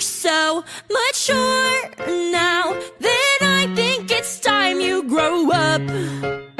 so mature now that I think it's time you grow up.